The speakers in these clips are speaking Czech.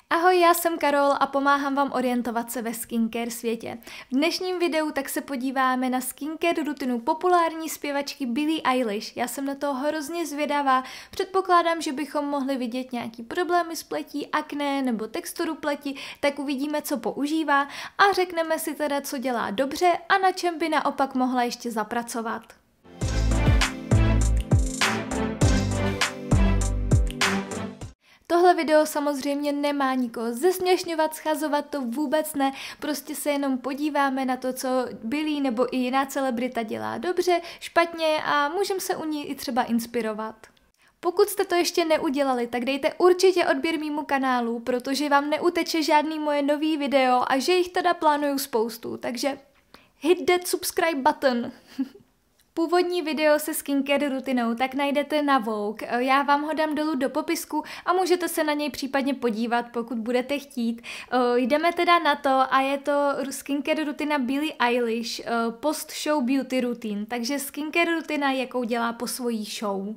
Ahoj, já jsem Karol a pomáhám vám orientovat se ve skincare světě. V dnešním videu tak se podíváme na skincare rutinu populární zpěvačky Billie Eilish. Já jsem na to hrozně zvědavá, předpokládám, že bychom mohli vidět nějaký problémy s pletí, akné nebo texturu pleti, tak uvidíme, co používá a řekneme si teda, co dělá dobře a na čem by naopak mohla ještě zapracovat. Tohle video samozřejmě nemá nikoho zesměšňovat, schazovat, to vůbec ne, prostě se jenom podíváme na to, co Billie nebo i jiná celebrita dělá dobře, špatně a můžeme se u ní i třeba inspirovat. Pokud jste to ještě neudělali, tak dejte určitě odběr mému kanálu, protože vám neuteče žádný moje nový video a že jich teda plánuju spoustu, takže hit that subscribe button. Původní video se skincare rutinou tak najdete na Vogue, já vám ho dám dolů do popisku a můžete se na něj případně podívat, pokud budete chtít. Jdeme teda na to a je to skincare rutina Billie Eilish, post-show beauty routine, takže skincare rutina, jakou dělá po svojí show.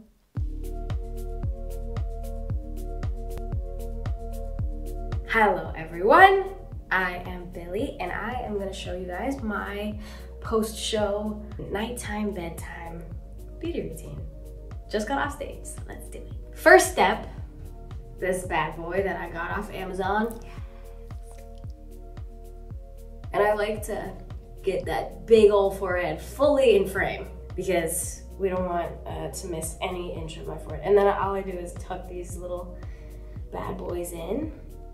Hello everyone, I am Billie and I am going to show you guys my post-show, nighttime, bedtime beauty routine. Just got off stage, so let's do it. First step, this bad boy that I got off Amazon. And I like to get that big old forehead fully in frame because we don't want to miss any inch of my forehead. And then all I do is tuck these little bad boys in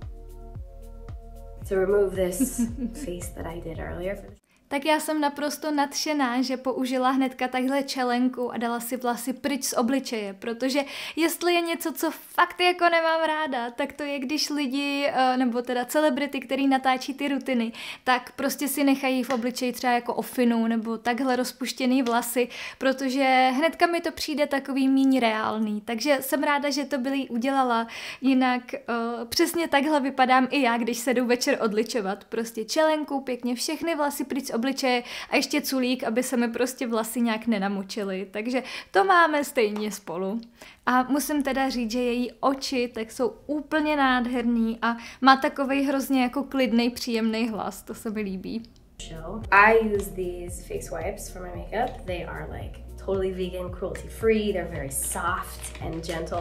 to remove this face that I did earlier. Tak já jsem naprosto nadšená, že použila hnedka takhle čelenku a dala si vlasy pryč z obličeje, protože jestli je něco, co fakt jako nemám ráda, tak to je, když lidi, nebo teda celebrity, který natáčí ty rutiny, tak prostě si nechají v obličeji třeba jako ofinu nebo takhle rozpuštěný vlasy, protože hnedka mi to přijde takový míň reálný, takže jsem ráda, že to Billie udělala, jinak přesně takhle vypadám i já, když se jdu večer odličovat, prostě čelenku, pěkně všechny vlasy pryč z obličeje a ještě culík, aby se mi prostě vlasy nějak nenamočily, takže to máme stejně spolu. A musím teda říct, že její oči tak jsou úplně nádherný a má takovej hrozně jako klidnej, příjemný hlas, to se mi líbí. I use these face wipes for my makeup. They are like totally vegan, cruelty free, they're very soft and gentle.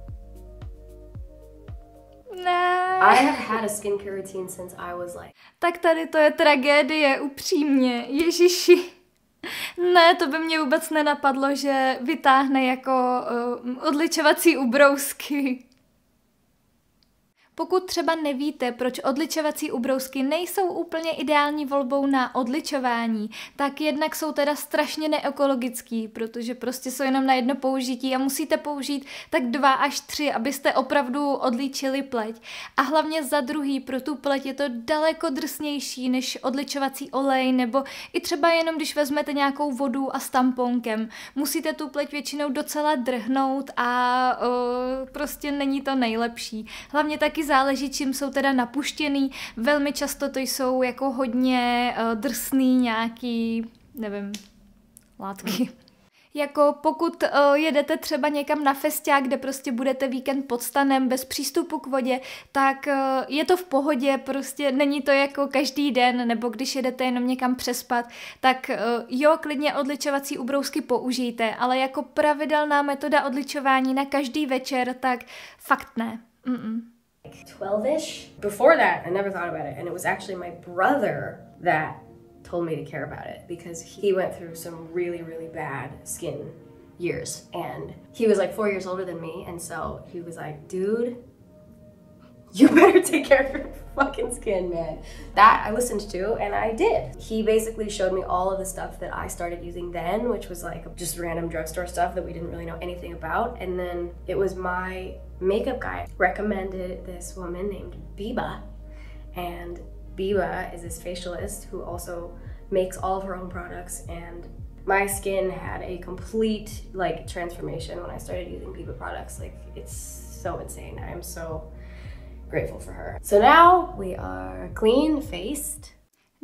Ne. I have had a skincare routine since I was like... Tak tady to je tragédie, upřímně, ježiši. Ne, to by mě vůbec nenapadlo, že vytáhne jako odličovací ubrousky. Pokud třeba nevíte, proč odličovací ubrousky nejsou úplně ideální volbou na odličování, tak jednak jsou teda strašně neekologický, protože prostě jsou jenom na jedno použití a musíte použít tak 2 až 3, abyste opravdu odlíčili pleť. A hlavně za druhý, pro tu pleť je to daleko drsnější než odličovací olej, nebo i třeba jenom když vezmete nějakou vodu a s tamponkem. Musíte tu pleť většinou docela drhnout a prostě není to nejlepší. Hlavně taky záleží, čím jsou teda napuštěný. Velmi často to jsou jako hodně drsný nějaký, nevím, látky. Jako pokud jedete třeba někam na festiák, kde prostě budete víkend pod stanem bez přístupu k vodě, tak je to v pohodě, prostě není to jako každý den, nebo když jedete jenom někam přespat, tak jo, klidně odličovací ubrousky použijte, ale jako pravidelná metoda odličování na každý večer, tak fakt ne. 12-ish. Before that, I never thought about it, and it was actually my brother that told me to care about it because he went through some really, really bad skin years, and he was like 4 years older than me, and so he was like, dude, you better take care of your fucking skin, man. That I listened to, and I did. He basically showed me all of the stuff that I started using then, which was like just random drugstore stuff that we didn't really know anything about, and then it was my makeup guy recommended this woman named Biba, and Biba is this facialist who also makes all of her own products, and my skin had a complete like transformation when I started using Biba products. Like, it's so insane. I am so grateful for her. So now we are clean faced.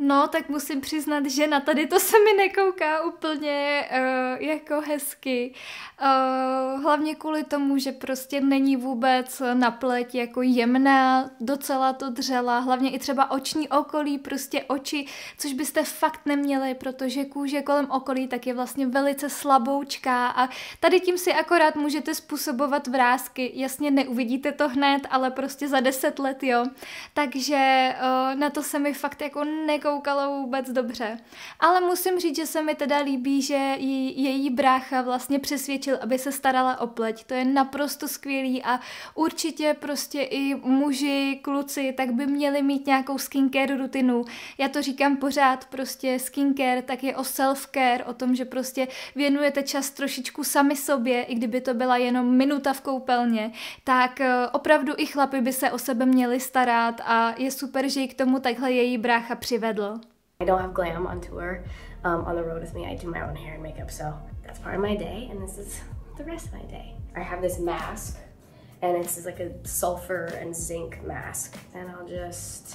No, tak musím přiznat, že na tady to se mi nekouká úplně jako hezky. Hlavně kvůli tomu, že prostě není vůbec na pleť jako jemná, docela to dřela, hlavně i třeba oční okolí, prostě oči, což byste fakt neměli, protože kůže kolem okolí tak je vlastně velice slaboučká a tady tím si akorát můžete způsobovat vrásky. Jasně neuvidíte to hned, ale prostě za 10 let, jo. Takže na to se mi fakt jako nekoukalo vůbec dobře. Ale musím říct, že se mi teda líbí, že její brácha vlastně přesvědčil, aby se starala o pleť. To je naprosto skvělý a určitě prostě i muži, kluci, tak by měli mít nějakou skincare rutinu. Já to říkám pořád, prostě skincare tak je o self-care, o tom, že prostě věnujete čas trošičku sami sobě, i kdyby to byla jenom minuta v koupelně, tak opravdu i chlapi by se o sebe měli starat a je super, že ji k tomu takhle její brácha přivedl. I don't have glam on tour. On the road with me, I do my own hair and makeup, so that's part of my day, and this is the rest of my day. I have this mask, and it's like a sulfur and zinc mask, and I'll just...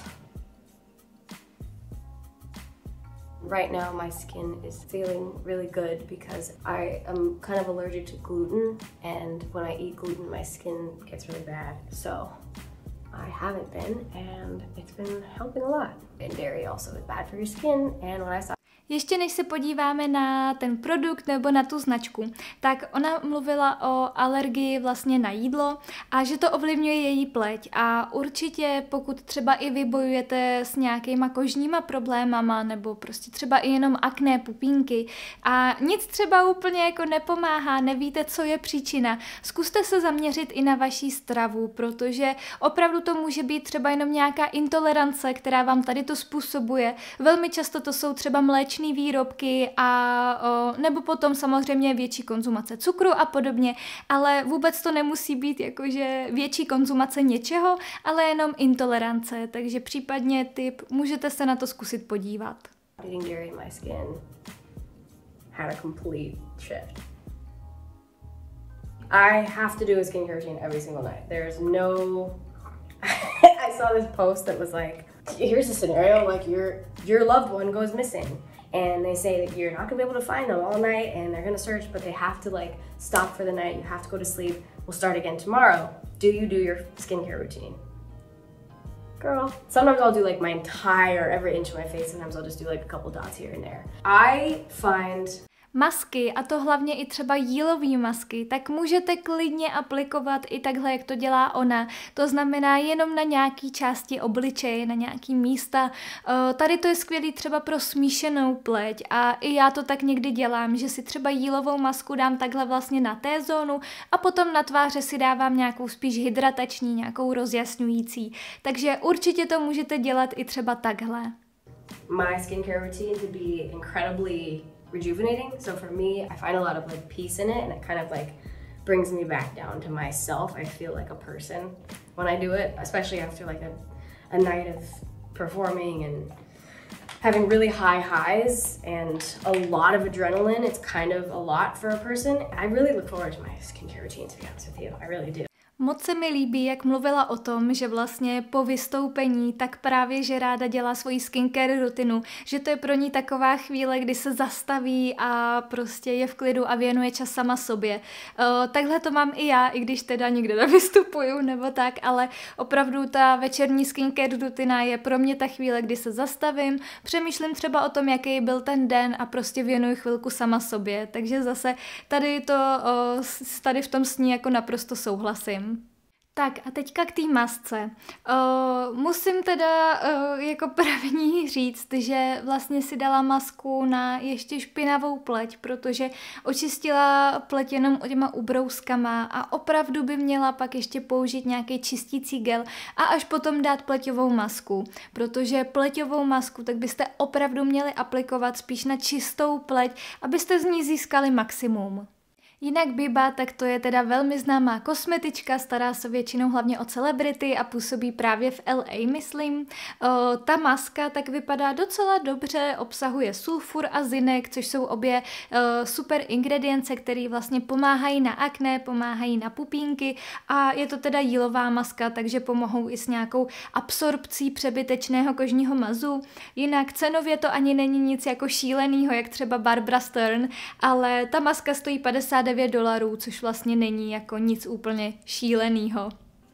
Right now, my skin is feeling really good because I am kind of allergic to gluten, and when I eat gluten, my skin gets really bad, so I haven't been, and it's been helping a lot. And dairy also is bad for your skin, and when I saw... Ještě než se podíváme na ten produkt nebo na tu značku, tak ona mluvila o alergii vlastně na jídlo a že to ovlivňuje její pleť a určitě pokud třeba i vy bojujete s nějakýma kožníma problémama nebo prostě třeba i jenom akné, pupínky a nic třeba úplně jako nepomáhá, nevíte, co je příčina, zkuste se zaměřit i na vaši stravu, protože opravdu to může být třeba jenom nějaká intolerance, která vám tady to způsobuje. Velmi často to jsou třeba mléčné výrobky a nebo potom samozřejmě větší konzumace cukru a podobně, ale vůbec to nemusí být jakože větší konzumace něčeho, ale jenom intolerance, takže případně tip, můžete se na to zkusit podívat. Eating dairy in my skin had a complete shift. I have to do a skincare routine every single night. There's no... I saw this post that was like, here's a scenario, like your loved one goes missing. And they say that you're not gonna be able to find them all night and they're gonna search, but they have to like stop for the night, you have to go to sleep, we'll start again tomorrow. Do you do your skincare routine? Girl, sometimes I'll do like my entire, every inch of my face, sometimes I'll just do like a couple dots here and there. I find... Masky, a to hlavně i třeba jílový masky, tak můžete klidně aplikovat i takhle, jak to dělá ona. To znamená jenom na nějaký části obličeje, na nějaký místa. Tady to je skvělý třeba pro smíšenou pleť a i já to tak někdy dělám, že si třeba jílovou masku dám takhle vlastně na té zónu a potom na tváře si dávám nějakou spíš hydratační, nějakou rozjasňující. Takže určitě to můžete dělat i třeba takhle. My skincare routine to be incredibly rejuvenating. So for me, I find a lot of like peace in it and it kind of like brings me back down to myself. I feel like a person when I do it, especially after like a night of performing and having really high highs and a lot of adrenaline. It's kind of a lot for a person. I really look forward to my skincare routine, to be honest with you. I really do. Moc se mi líbí, jak mluvila o tom, že vlastně po vystoupení tak právě, že ráda dělá svoji skincare rutinu, že to je pro ní taková chvíle, kdy se zastaví a prostě je v klidu a věnuje čas sama sobě. Takhle to mám i já, i když teda nikde nevystupuju nebo tak, ale opravdu ta večerní skincare rutina je pro mě ta chvíle, kdy se zastavím, přemýšlím třeba o tom, jaký byl ten den a prostě věnuju chvilku sama sobě. Takže zase tady v tom s ní jako naprosto souhlasím. Tak a teďka k té masce. Musím teda jako první říct, že vlastně si dala masku na ještě špinavou pleť, protože očistila pleť jenom těma ubrouskama a opravdu by měla pak ještě použít nějaký čistící gel a až potom dát pleťovou masku, protože pleťovou masku tak byste opravdu měli aplikovat spíš na čistou pleť, abyste z ní získali maximum. Jinak Biba, tak to je teda velmi známá kosmetička, stará se většinou hlavně o celebrity a působí právě v LA, myslím. Ta maska tak vypadá docela dobře, obsahuje sulfur a zinek, což jsou obě super ingredience, které vlastně pomáhají na akné, pomáhají na pupínky a je to teda jílová maska, takže pomohou i s nějakou absorpcí přebytečného kožního mazu. Jinak cenově to ani není nic jako šílenýho, jak třeba Barbara Stern, ale ta maska stojí $59, což vlastně není jako nic úplně šílenýho.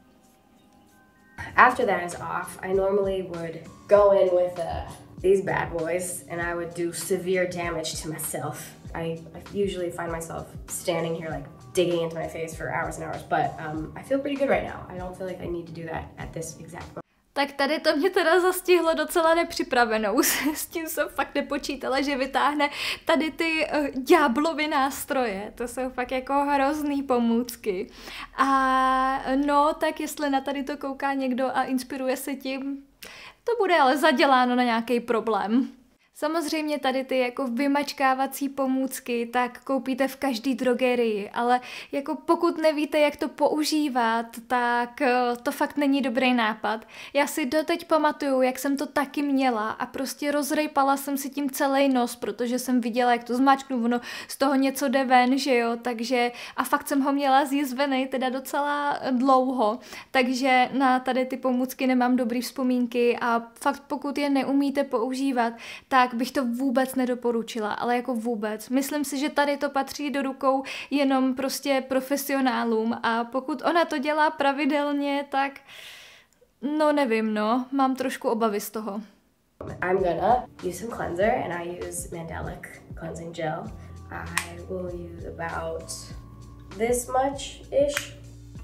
After that is off, I normally would go in with these bad boys and I would do severe damage to myself. I usually find myself standing here like digging into my face for hours and hours, but I feel pretty good right now. I don't feel like I need to do that at this exact moment. Tak tady to mě teda zastihlo docela nepřipravenou. S tím jsem fakt nepočítala, že vytáhne tady ty ďáblovy nástroje. To jsou fakt jako hrozný pomůcky. A no, tak jestli na tady to kouká někdo a inspiruje se tím, to bude ale zaděláno na nějaký problém. Samozřejmě tady ty jako vymačkávací pomůcky tak koupíte v každý drogerii, ale jako pokud nevíte, jak to používat, tak to fakt není dobrý nápad. Já si doteď pamatuju, jak jsem to taky měla a prostě rozrejpala jsem si tím celý nos, protože jsem viděla, jak to zmáčknu, ono z toho něco jde ven, že jo, takže a fakt jsem ho měla zjizvený teda docela dlouho, takže na tady ty pomůcky nemám dobrý vzpomínky a fakt pokud je neumíte používat, tak bych to vůbec nedoporučila, ale jako vůbec. Myslím si, že tady to patří do rukou jenom prostě profesionálům a pokud ona to dělá pravidelně, tak no nevím, no, mám trošku obavy z toho. I'm gonna use some cleanser and I use Mandelic cleansing gel. I will use about this much-ish.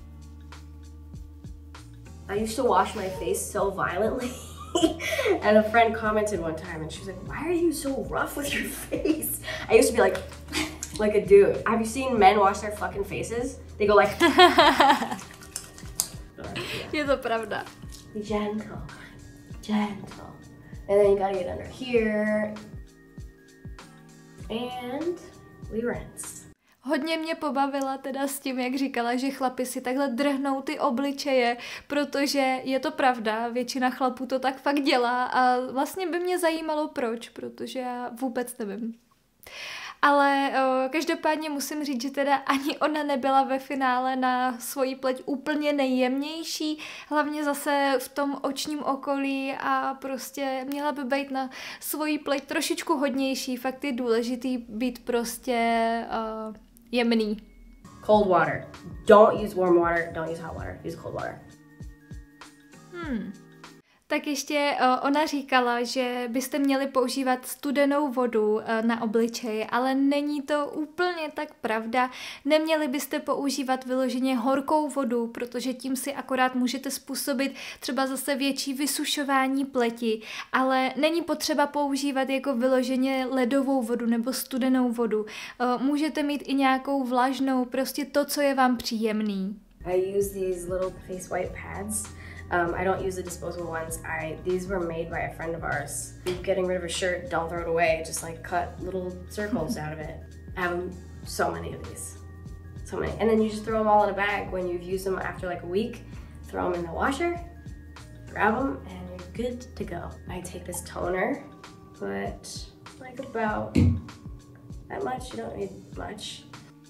I used to wash my face so violently. And a friend commented one time and she was like, why are you so rough with your face? I used to be like a dude. Have you seen men wash their fucking faces? They go like... Je to pravda. Gentle. And then you gotta get under here. And we rinse. Hodně mě pobavila teda s tím, jak říkala, že chlapi si takhle drhnou ty obličeje, protože je to pravda, většina chlapů to tak fakt dělá a vlastně by mě zajímalo proč, protože já vůbec nevím. Ale každopádně musím říct, že teda ani ona nebyla ve finále na svoji pleť úplně nejjemnější, hlavně zase v tom očním okolí a prostě měla by být na svoji pleť trošičku hodnější, fakt je důležitý být prostě jemný. Cold water. Don't use warm water, don't use hot water, use cold water. Tak ještě ona říkala, že byste měli používat studenou vodu na obličej, ale není to úplně tak pravda. Neměli byste používat vyloženě horkou vodu, protože tím si akorát můžete způsobit třeba zase větší vysušování pleti, ale není potřeba používat jako vyloženě ledovou vodu nebo studenou vodu. Můžete mít i nějakou vlažnou, prostě to, co je vám příjemný. I use these little face white pads. I don't use the disposable ones. These were made by a friend of ours. If you're getting rid of a shirt, don't throw it away. Just like cut little circles out of it. I have so many of these. So many. And then you just throw them all in a bag when you've used them after like a week. Throw them in the washer, grab them, and you're good to go. I take this toner, put like about that much. You don't need much.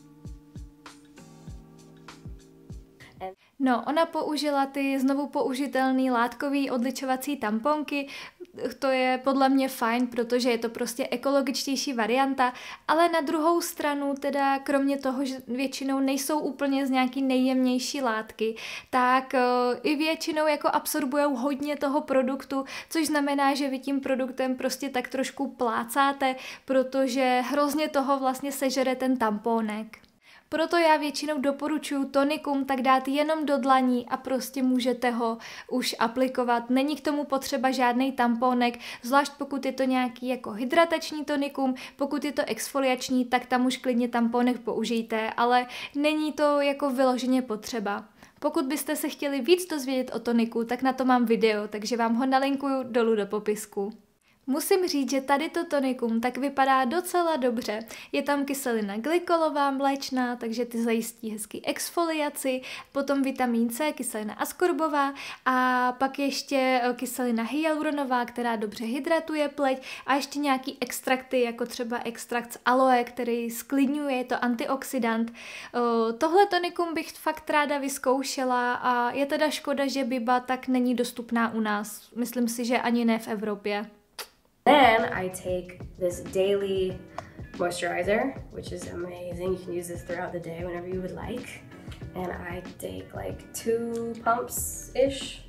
No, ona použila ty znovu použitelný látkový odličovací tamponky, to je podle mě fajn, protože je to prostě ekologičtější varianta, ale na druhou stranu teda kromě toho, že většinou nejsou úplně z nějaký nejjemnější látky, tak i většinou jako absorbujou hodně toho produktu, což znamená, že vy tím produktem prostě tak trošku plácáte, protože hrozně toho vlastně sežere ten tampónek. Proto já většinou doporučuji tonikum tak dát jenom do dlaní a prostě můžete ho už aplikovat. Není k tomu potřeba žádný tampónek, zvlášť pokud je to nějaký jako hydratační tonikum, pokud je to exfoliační, tak tam už klidně tampónek použijte, ale není to jako vyloženě potřeba. Pokud byste se chtěli víc dozvědět o toniku, tak na to mám video, takže vám ho nalinkuju dolů do popisku. Musím říct, že tady to tonikum tak vypadá docela dobře. Je tam kyselina glykolová mléčná, takže ty zajistí hezký exfoliaci, potom vitamin C, kyselina askorbová a pak ještě kyselina hyaluronová, která dobře hydratuje pleť a ještě nějaký extrakty, jako třeba extrakt z aloe, který sklidňuje, je to antioxidant. Tohle tonikum bych fakt ráda vyzkoušela a je teda škoda, že Biba tak není dostupná u nás. Myslím si, že ani ne v Evropě. Then I take this daily moisturizer, which is amazing. You can use this throughout the day whenever you would like. And I take like 2 pumps-ish.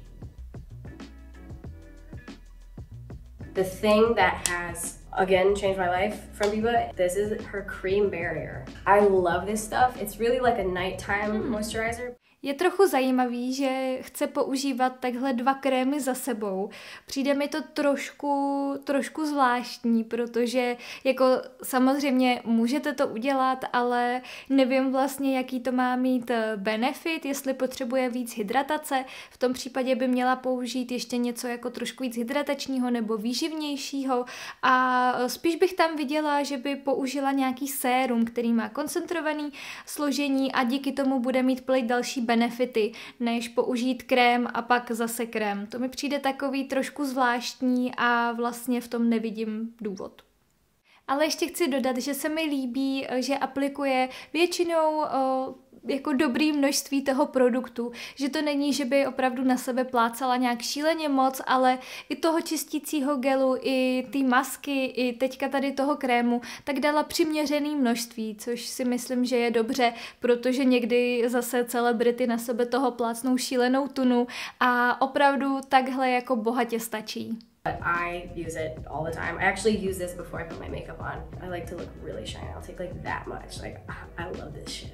The thing that has, again, changed my life from Biba, this is her cream barrier. I love this stuff. It's really like a nighttime moisturizer. Je trochu zajímavý, že chce používat takhle 2 krémy za sebou. Přijde mi to trošku zvláštní, protože jako samozřejmě můžete to udělat, ale nevím vlastně, jaký to má mít benefit, jestli potřebuje víc hydratace. V tom případě by měla použít ještě něco jako trošku víc hydratačního nebo výživnějšího a spíš bych tam viděla, že by použila nějaký sérum, který má koncentrovaný složení a díky tomu bude mít pleť další benefity, než použít krém a pak zase krém. To mi přijde takový trošku zvláštní a vlastně v tom nevidím důvod. Ale ještě chci dodat, že se mi líbí, že aplikuje většinou jako dobrý množství toho produktu, že to není, že by opravdu na sebe plácala nějak šíleně moc, ale i toho čistícího gelu, i ty masky, i teďka tady toho krému, tak dala přiměřený množství, což si myslím, že je dobře, protože někdy zase celebrity na sebe toho plácnou šílenou tunu a opravdu takhle jako bohatě stačí. But I use it all the time. I actually use this before I put my makeup on. I like to look really shiny. I'll take like that much. Like, I love this shit.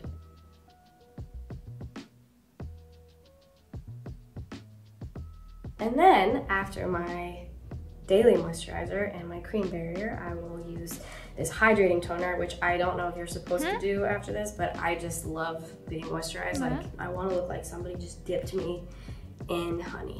And then, after my daily moisturizer and my cream barrier, I will use this hydrating toner, which I don't know if you're supposed to do after this, but I just love being moisturized. Like, I want to look like somebody just dipped me in honey.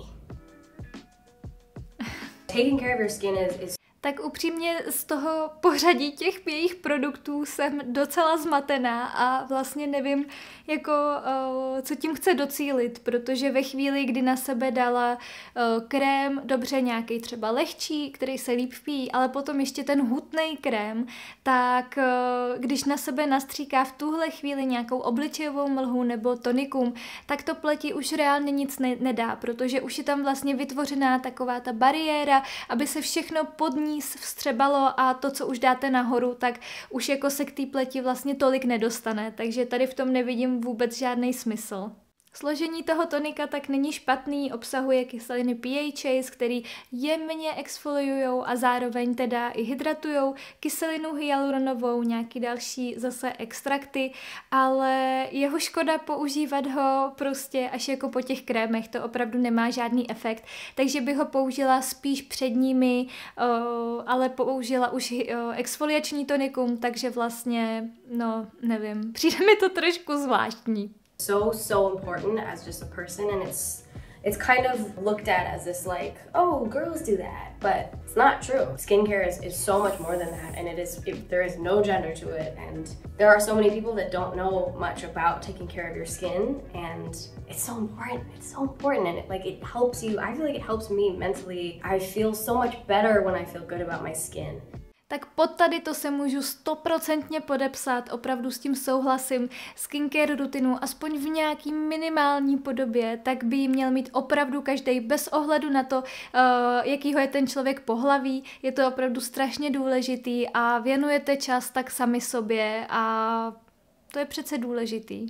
Taking care of your skin is tak upřímně z toho pořadí těch jejich produktů jsem docela zmatená a vlastně nevím, jako, co tím chce docílit, protože ve chvíli, kdy na sebe dala krém, dobře nějaký třeba lehčí, který se líp pí, ale potom ještě ten hutnej krém, tak když na sebe nastříká v tuhle chvíli nějakou obličejovou mlhu nebo tonikum, tak to pleti už reálně nic nedá, protože už je tam vlastně vytvořená taková ta bariéra, aby se všechno pod ní vstřebalo a to, co už dáte nahoru, tak už jako se k té pleti vlastně tolik nedostane, takže tady v tom nevidím vůbec žádný smysl. Složení toho tonika tak není špatný, obsahuje kyseliny PHAs, který jemně exfoliujou a zároveň teda i hydratujou, kyselinu hyaluronovou, nějaký další zase extrakty, ale jeho škoda používat ho prostě až jako po těch krémech, to opravdu nemá žádný efekt, takže bych ho použila spíš před nimi, ale použila už exfoliační tonikum, takže vlastně, no nevím, přijde mi to trošku zvláštní. So important as just a person, and it's kind of looked at as this like, oh, girls do that, but it's not true. Skincare is so much more than that, and there is no gender to it, and there are so many people that don't know much about taking care of your skin, and it's so important, and it helps you. I feel like it helps me mentally. I feel so much better when I feel good about my skin. Tak pod tady to se můžu 100% podepsat, opravdu s tím souhlasím. Skincare rutinu, aspoň v nějaký minimální podobě, tak by ji měl mít opravdu každý bez ohledu na to, jakýho je ten člověk pohlaví. Je to opravdu strašně důležitý a věnujete čas tak sami sobě a to je přece důležitý.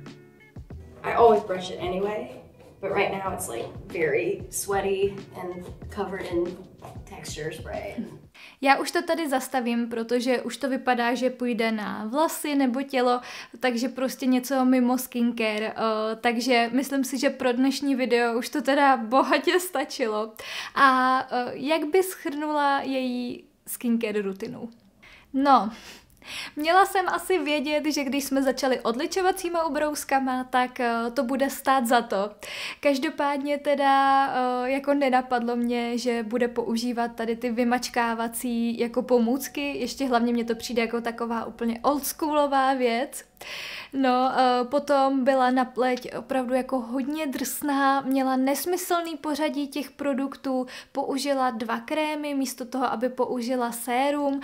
I always brush it anyway, but right now it's like very sweaty and covered in texture spray. Já už to tady zastavím, protože už to vypadá, že půjde na vlasy nebo tělo, takže prostě něco mimo skincare. Takže myslím si, že pro dnešní video už to teda bohatě stačilo. A jak by shrnula její skincare rutinu? No, Měla jsem asi vědět, že když jsme začali odličovacíma ubrouskama, tak to bude stát za to. Každopádně teda jako nenapadlo mě, že bude používat tady ty vymačkávací jako pomůcky, ještě hlavně mě to přijde jako taková úplně oldschoolová věc. No, potom byla na pleť opravdu jako hodně drsná, měla nesmyslný pořadí těch produktů, použila 2 krémy místo toho, aby použila sérum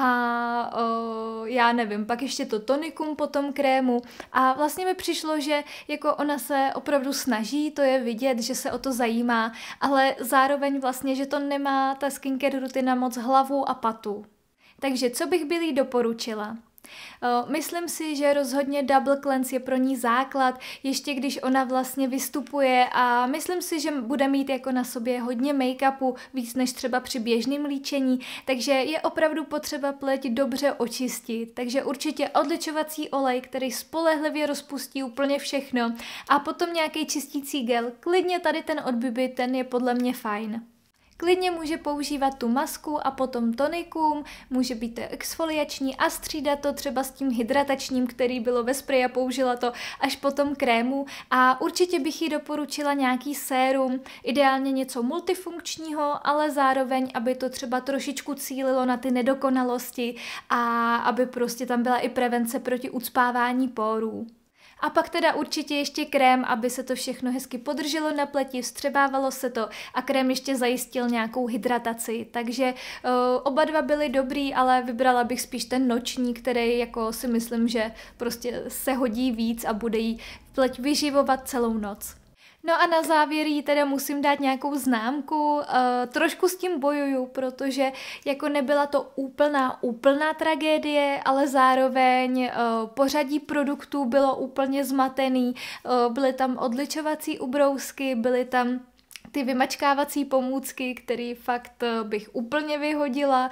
a já nevím, pak ještě to tonikum po tom krému a vlastně mi přišlo, že jako ona se opravdu snaží, to je vidět, že se o to zajímá, ale zároveň vlastně, že to nemá ta skincare rutina moc hlavu a patu. Takže co bych Billie doporučila? Myslím si, že rozhodně double cleanse je pro ní základ, ještě když ona vlastně vystupuje a myslím si, že bude mít jako na sobě hodně make-upu, víc než třeba při běžném líčení, takže je opravdu potřeba pleť dobře očistit, takže určitě odličovací olej, který spolehlivě rozpustí úplně všechno a potom nějaký čistící gel, klidně tady ten od Bibi, ten je podle mě fajn. Klidně může používat tu masku a potom tonikum, může být to exfoliační a střídat to třeba s tím hydratačním, který bylo ve spreji a použila to až potom krému a určitě bych jí doporučila nějaký sérum, ideálně něco multifunkčního, ale zároveň, aby to třeba trošičku cílilo na ty nedokonalosti a aby prostě tam byla i prevence proti ucpávání pórů. A pak teda určitě ještě krém, aby se to všechno hezky podrželo na pleti, vstřebávalo se to a krém ještě zajistil nějakou hydrataci. Takže oba dva byly dobrý, ale vybrala bych spíš ten noční, který jako si myslím, že prostě se hodí víc a bude jí pleť vyživovat celou noc. No a na závěr jí teda musím dát nějakou známku, trošku s tím bojuju, protože jako nebyla to úplná tragédie, ale zároveň pořadí produktů bylo úplně zmatený, byly tam odličovací ubrousky, byly tam ty vymačkávací pomůcky, které fakt bych úplně vyhodila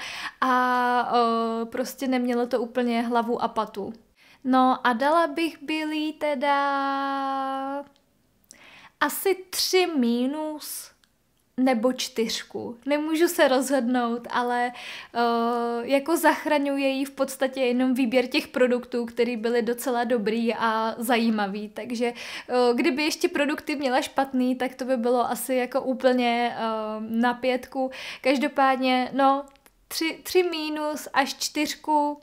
a prostě nemělo to úplně hlavu a patu. No a dala bych Billie teda asi 3 mínus nebo 4. Nemůžu se rozhodnout, ale jako zachraňuje jí v podstatě jenom výběr těch produktů, které byly docela dobrý a zajímavý. Takže kdyby ještě produkty měla špatný, tak to by bylo asi jako úplně na 5. Každopádně, no, 3 mínus až 4,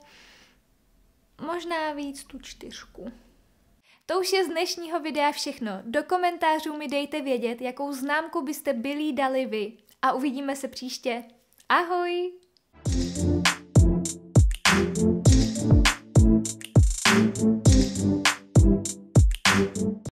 možná víc tu 4. To už je z dnešního videa všechno. Do komentářů mi dejte vědět, jakou známku byste Billie dali vy. A uvidíme se příště. Ahoj!